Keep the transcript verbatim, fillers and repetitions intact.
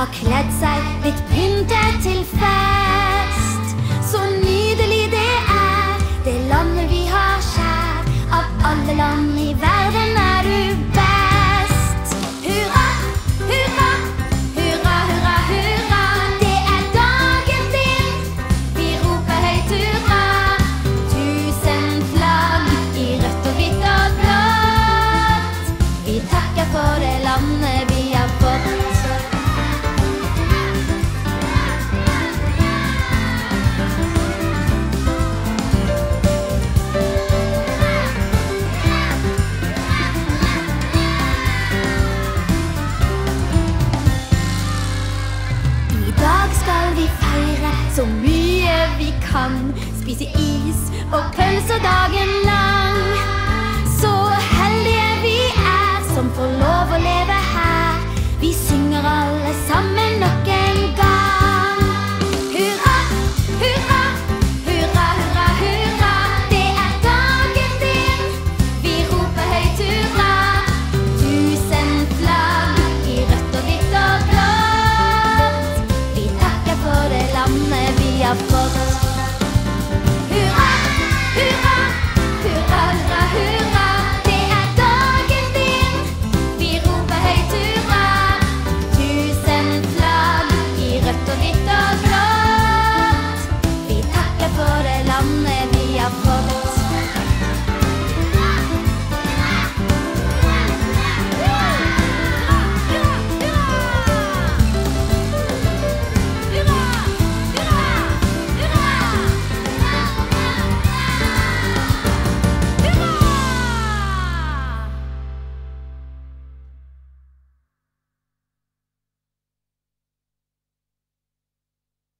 kledd seg, blitt pyntet til fest. Så nydelig det er, det landet vi har kjær. Av alle land i verden er du best. Hurra, hurra, hurra, hurra, hurra. Det er dagen din, vi roper høyt hurra. Tusen flagg i rødt og hvitt og blått. Vi takker for det landet vi har fått. Så mye vi kan, spise is og pølser dagen lang. Så heldige vi er som får lov